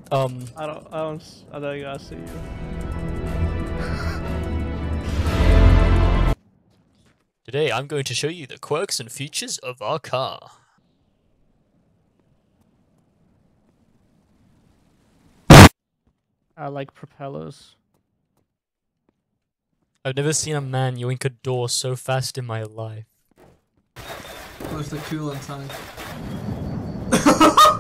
I don't gotta see you. Today I'm going to show you the quirks and features of our car. I like propellers. I've never seen a man yoink a door so fast in my life. Where's the coolant tank?